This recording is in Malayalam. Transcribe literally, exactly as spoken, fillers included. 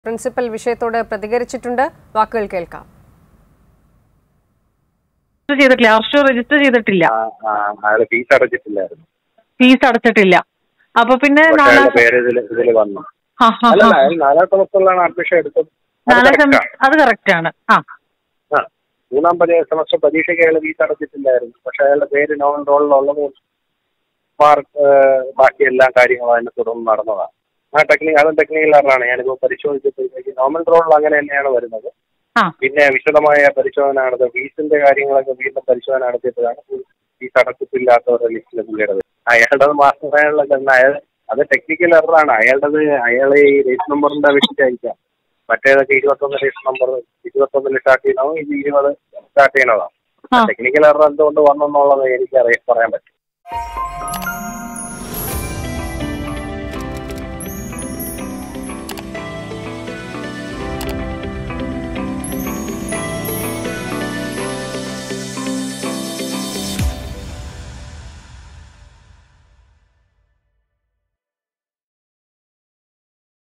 പ്രിൻസിപ്പൽ വിഷയത്തോട് പ്രതികരിച്ചിട്ടുണ്ട്. വാക്കുകൾ കേൾക്കാം. ചെയ്തിട്ടില്ല, അർഷോ രജിസ്റ്റർ ചെയ്തിട്ടില്ല, ഫീസ് അടച്ചിട്ടില്ലായിരുന്നു. ഫീസ് അടച്ചിട്ടില്ല. അപ്പൊ പിന്നെ അഡ്മിഷൻ എടുത്തത്. അത് കറക്റ്റ് ആണ്. ആ മൂന്നാം സെമസ്റ്റർ പരീക്ഷയ്ക്ക് അയാൾ ഫീസ് അടച്ചിട്ടില്ലായിരുന്നു. പക്ഷെ അയാളുടെ പേര് നോൺ റോളിലുള്ളത് മാർക്ക് ബാക്കി എല്ലാ കാര്യങ്ങളും അതിനെ തുടർന്ന് നടന്നതാണ്. ആ ടെക്നിക് അതും ടെക്നിക്കൽ എററാണ്. ഞാനിപ്പോൾ പരിശോധിച്ചപ്പോഴത്തേക്ക് നോർമൽ റോളിൽ അങ്ങനെ തന്നെയാണ് വരുന്നത്. പിന്നെ വിശദമായ പരിശോധന നടത്തുക, ഫീസിന്റെ കാര്യങ്ങളൊക്കെ വീണ്ടും പരിശോധന നടത്തിയപ്പോഴാണ് ഫീസ് അടച്ചിട്ടില്ലാത്തവരുടെ ലിസ്റ്റിൽ പുള്ളിയുടേത്. അയാളുടെ മാസ്റ്ററായുള്ള അയാൾ അത് ടെക്നിക്കൽ എററാണ്. അയാളുടേത് അയാൾ ഈ രജിസ്റ്റർ നമ്പറിന്റെ വെച്ചിട്ടായിരിക്കാം. മറ്റേതൊക്കെ ഇരുപത്തൊന്ന് രജിസ്റ്റർ നമ്പർ ഇരുപത്തൊന്നിൽ സ്റ്റാർട്ട് ചെയ്യണോ, ഇത് ഇരുപത് സ്റ്റാർട്ട് ചെയ്യണതാണ്. ടെക്നിക്കൽ എറർ എന്തുകൊണ്ട് വന്നെന്നുള്ളത് എനിക്ക് അറിയാൻ പറയാൻ പറ്റും.